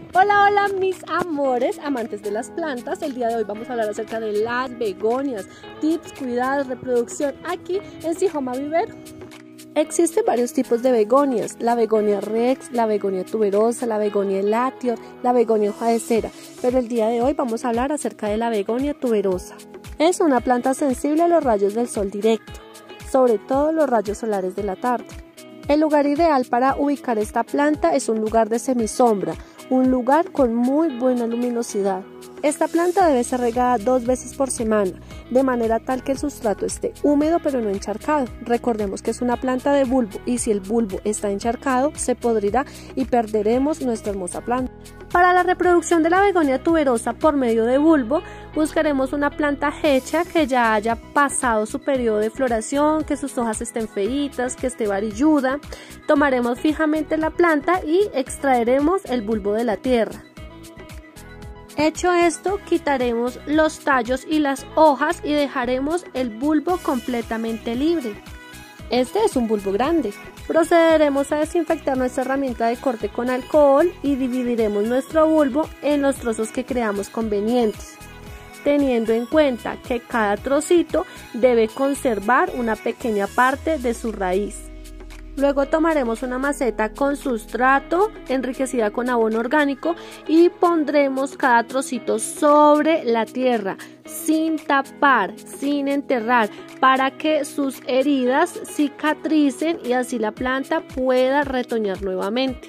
Hola, hola mis amores, amantes de las plantas. El día de hoy vamos a hablar acerca de las begonias, tips, cuidados, reproducción aquí en Sijoma Vivero. Existen varios tipos de begonias, la begonia rex, la begonia tuberosa, la begonia elatior, la begonia hoja de cera, pero el día de hoy vamos a hablar acerca de la begonia tuberosa. Es una planta sensible a los rayos del sol directo, sobre todo los rayos solares de la tarde. El lugar ideal para ubicar esta planta es un lugar de semisombra, un lugar con muy buena luminosidad. Esta planta debe ser regada 2 veces por semana, de manera tal que el sustrato esté húmedo pero no encharcado. Recordemos que es una planta de bulbo y si el bulbo está encharcado se podrirá y perderemos nuestra hermosa planta. Para la reproducción de la begonia tuberosa por medio de bulbo, buscaremos una planta hecha que ya haya pasado su periodo de floración, que sus hojas estén feitas, que esté varilluda. Tomaremos fijamente la planta y extraeremos el bulbo de la tierra. Hecho esto, quitaremos los tallos y las hojas y dejaremos el bulbo completamente libre. Este es un bulbo grande. Procederemos a desinfectar nuestra herramienta de corte con alcohol y dividiremos nuestro bulbo en los trozos que creamos convenientes, teniendo en cuenta que cada trocito debe conservar una pequeña parte de su raíz. Luego tomaremos una maceta con sustrato enriquecida con abono orgánico y pondremos cada trocito sobre la tierra, sin tapar, sin enterrar, para que sus heridas cicatricen y así la planta pueda retoñar nuevamente.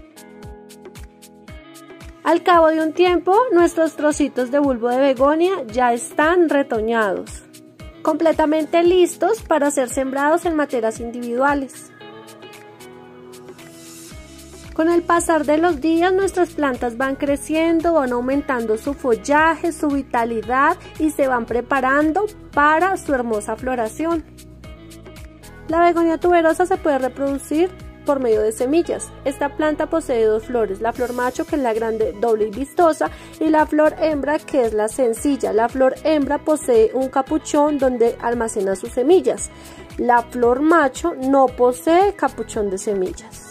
Al cabo de un tiempo, nuestros trocitos de bulbo de begonia ya están retoñados, completamente listos para ser sembrados en materas individuales. Con el pasar de los días, nuestras plantas van creciendo, van aumentando su follaje, su vitalidad y se van preparando para su hermosa floración. La begonia tuberosa se puede reproducir por medio de semillas. Esta planta posee 2 flores, la flor macho, que es la grande, doble y vistosa, y la flor hembra, que es la sencilla. La flor hembra posee un capuchón donde almacena sus semillas. La flor macho no posee capuchón de semillas.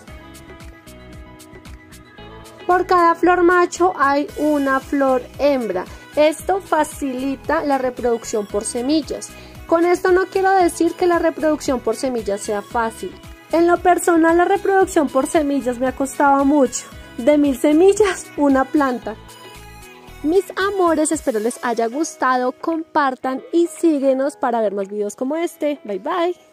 Por cada flor macho hay una flor hembra. Esto facilita la reproducción por semillas. Con esto no quiero decir que la reproducción por semillas sea fácil. En lo personal, la reproducción por semillas me ha costado mucho. De 1000 semillas, una planta. Mis amores, espero les haya gustado. Compartan y síguenos para ver más videos como este. Bye bye.